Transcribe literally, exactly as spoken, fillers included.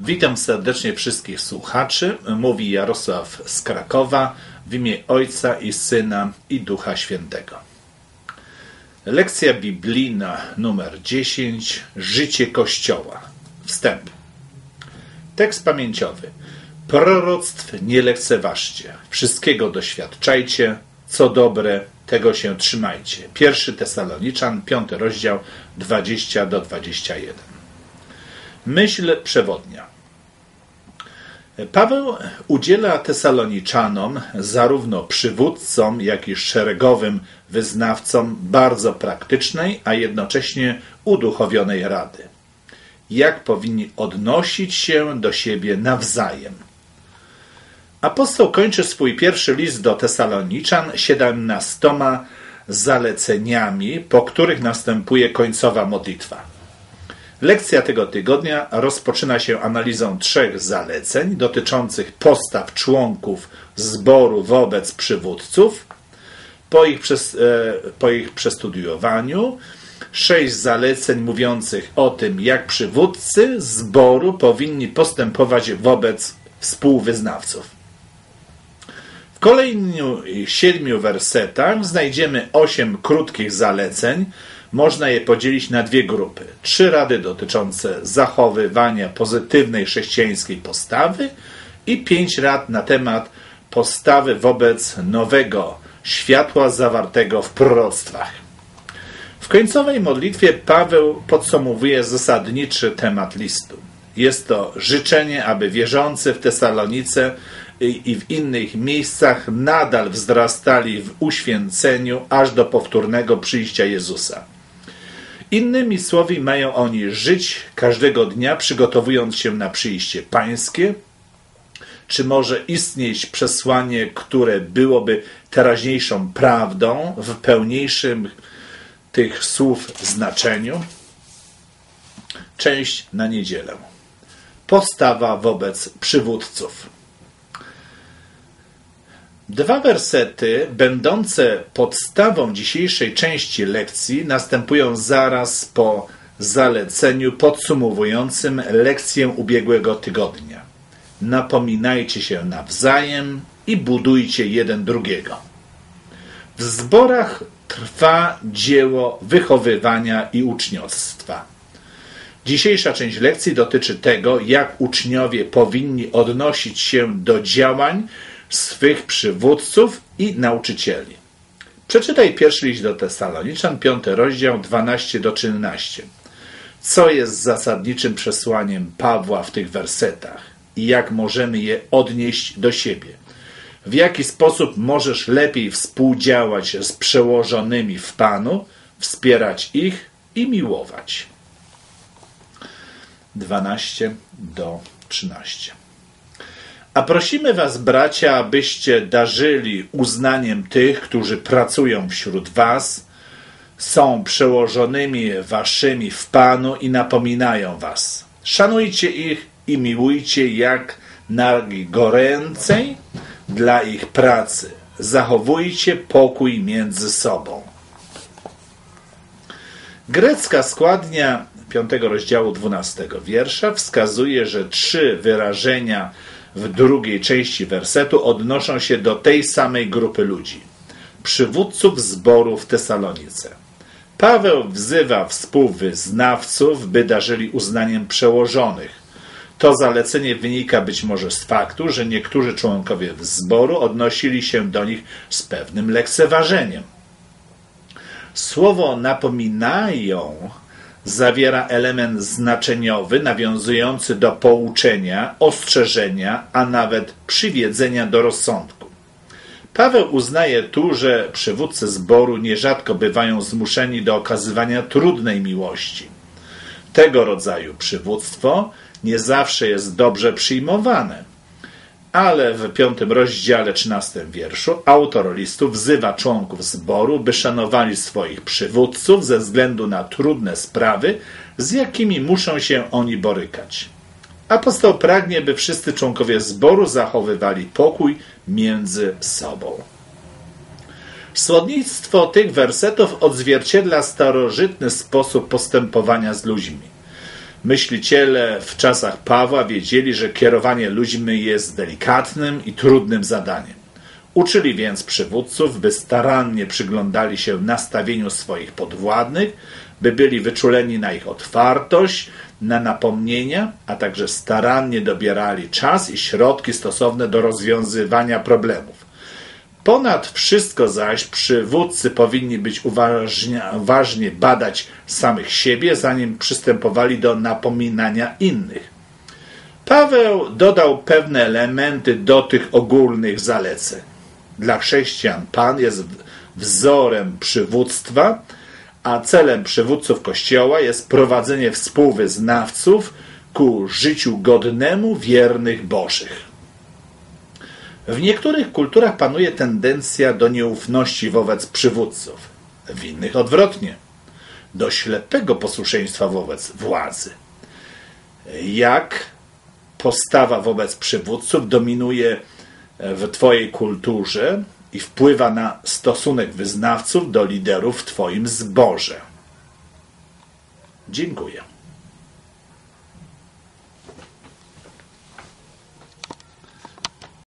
Witam serdecznie wszystkich słuchaczy. Mówi Jarosław z Krakowa w imię Ojca i Syna i Ducha Świętego. Lekcja biblijna numer dziesięć. Życie Kościoła. Wstęp. Tekst pamięciowy. Proroctw nie lekceważcie. Wszystkiego doświadczajcie. Co dobre, tego się trzymajcie. Pierwszy Tesaloniczan, piąty rozdział, dwadzieścia do dwudziestu jeden. Myśl przewodnia. Paweł udziela Tesaloniczzanom, zarówno przywódcom, jak i szeregowym wyznawcom, bardzo praktycznej, a jednocześnie uduchowionej rady. Jak powinni odnosić się do siebie nawzajem. Apostoł kończy swój pierwszy list do Tesaloniczan siedemnastoma zaleceniami, po których następuje końcowa modlitwa. Lekcja tego tygodnia rozpoczyna się analizą trzech zaleceń dotyczących postaw członków zboru wobec przywódców. Po ich, przez, po ich przestudiowaniu sześć zaleceń mówiących o tym, jak przywódcy zboru powinni postępować wobec współwyznawców. W kolejnych siedmiu wersetach znajdziemy osiem krótkich zaleceń. Można je podzielić na dwie grupy. Trzy rady dotyczące zachowywania pozytywnej chrześcijańskiej postawy i pięć rad na temat postawy wobec nowego światła zawartego w proroctwach. W końcowej modlitwie Paweł podsumowuje zasadniczy temat listu. Jest to życzenie, aby wierzący w Tesalonice i w innych miejscach nadal wzrastali w uświęceniu aż do powtórnego przyjścia Jezusa. Innymi słowy, mają oni żyć każdego dnia, przygotowując się na przyjście pańskie. Czy może istnieć przesłanie, które byłoby teraźniejszą prawdą w pełniejszym tych słów znaczeniu? Część na niedzielę. Postawa wobec przywódców. Dwa wersety, będące podstawą dzisiejszej części lekcji, następują zaraz po zaleceniu podsumowującym lekcję ubiegłego tygodnia. Napominajcie się nawzajem i budujcie jeden drugiego. W zborach trwa dzieło wychowywania i uczniostwa. Dzisiejsza część lekcji dotyczy tego, jak uczniowie powinni odnosić się do działań swych przywódców i nauczycieli. Przeczytaj pierwszy list do Tesaloniczan, piąty rozdział, dwanaście do trzynastu. Co jest zasadniczym przesłaniem Pawła w tych wersetach i jak możemy je odnieść do siebie? W jaki sposób możesz lepiej współdziałać z przełożonymi w Panu, wspierać ich i miłować? dwanaście do trzynastu. A prosimy was, bracia, abyście darzyli uznaniem tych, którzy pracują wśród was, są przełożonymi waszymi w Panu i napominają was. Szanujcie ich i miłujcie jak najgoręcej dla ich pracy. Zachowujcie pokój między sobą. Grecka składnia piątego rozdziału dwunastego wiersza wskazuje, że trzy wyrażenia w drugiej części wersetu odnoszą się do tej samej grupy ludzi. Przywódców zboru w Tesalonice. Paweł wzywa współwyznawców, by darzyli uznaniem przełożonych. To zalecenie wynika być może z faktu, że niektórzy członkowie zboru odnosili się do nich z pewnym lekceważeniem. Słowo napominają zawiera element znaczeniowy nawiązujący do pouczenia, ostrzeżenia, a nawet przywiedzenia do rozsądku. Paweł uznaje tu, że przywódcy zboru nierzadko bywają zmuszeni do okazywania trudnej miłości. Tego rodzaju przywództwo nie zawsze jest dobrze przyjmowane. Ale w piątym rozdziale, trzynastym wierszu, autor listu wzywa członków zboru, by szanowali swoich przywódców ze względu na trudne sprawy, z jakimi muszą się oni borykać. Apostoł pragnie, by wszyscy członkowie zboru zachowywali pokój między sobą. Słownictwo tych wersetów odzwierciedla starożytny sposób postępowania z ludźmi. Myśliciele w czasach Pawła wiedzieli, że kierowanie ludźmi jest delikatnym i trudnym zadaniem. Uczyli więc przywódców, by starannie przyglądali się nastawieniu swoich podwładnych, by byli wyczuleni na ich otwartość, na napomnienia, a także starannie dobierali czas i środki stosowne do rozwiązywania problemów. Ponad wszystko zaś przywódcy powinni być uważnie, uważnie badać samych siebie, zanim przystępowali do napominania innych. Paweł dodał pewne elementy do tych ogólnych zaleceń. Dla chrześcijan Pan jest wzorem przywództwa, a celem przywódców Kościoła jest prowadzenie współwyznawców ku życiu godnemu wiernych Bożych. W niektórych kulturach panuje tendencja do nieufności wobec przywódców, w innych odwrotnie, do ślepego posłuszeństwa wobec władzy. Jak postawa wobec przywódców dominuje w Twojej kulturze i wpływa na stosunek wyznawców do liderów w Twoim zborze? Dziękuję.